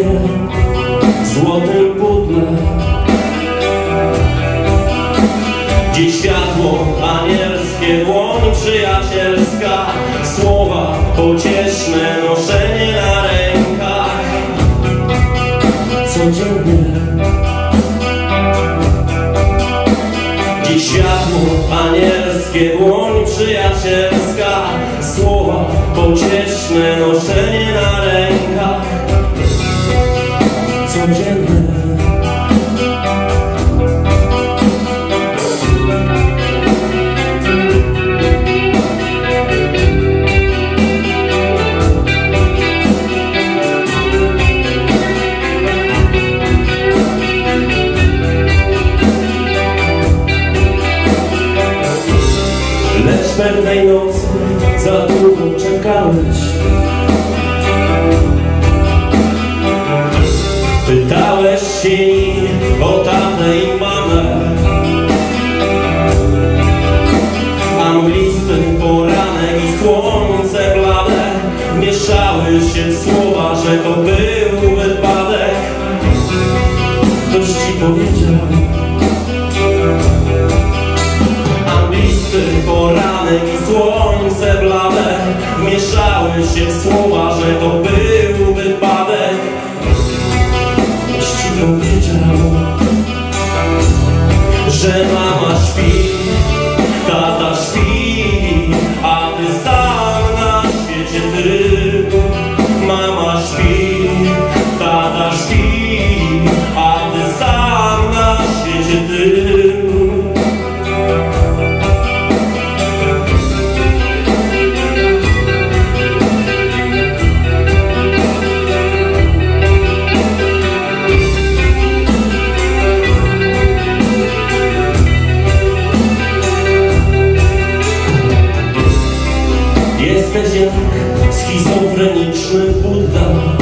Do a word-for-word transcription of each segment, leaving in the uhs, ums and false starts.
złotym pudle. Gdzie światło anielskie, dłoń przyjacielska, słowa pocieszne, noszenie na rękach codziennie. Gdzie światło anielskie, dłoń przyjacielska, słowa pocieszne, noszenie na rękach codziennie. Lecz pewnej nocy za długo czekałeś. Pytałeś się o tatę i mamę, a mglisty poranek i słońce blade mieszały się słowa, że to był wypadek. Ktoś ci powiedział, poranek i słońce blade mieszały się słowa, że to był wypadek. Ktoś ci powiedział, że mama śpi, tata śpi, a ty sam na świecie ty. Mama śpi, tata śpi, a ty sam na świecie ty. Jesteś jak schizofreniczny Budda.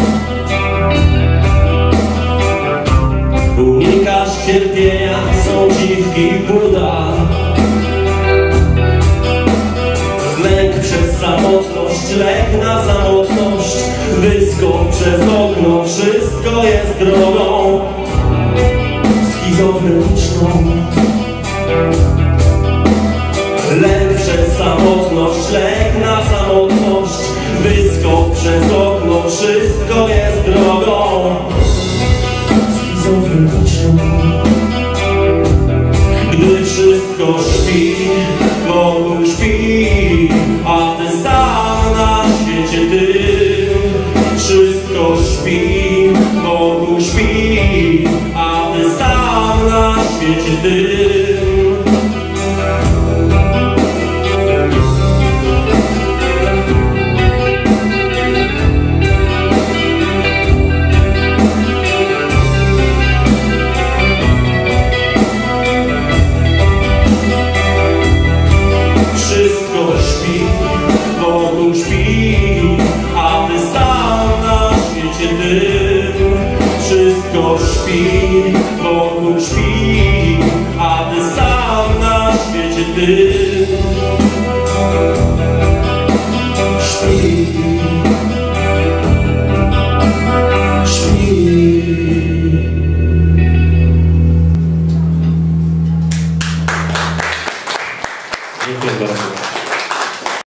Unikasz cierpienia, są dziwki Buda. Lęk przez samotność, lek na samotność, wyskok przez okno, wszystko jest drogą schizofreniczną. Lęk przez samotność, lek na samotność, wyskok przez okno, wszystko jest drogą schizofreniczną. Gdy wszystko śpi, wokół śpi, a ty sam na świecie ty. Wszystko śpi, wokół śpi, a ty sam na świecie ty.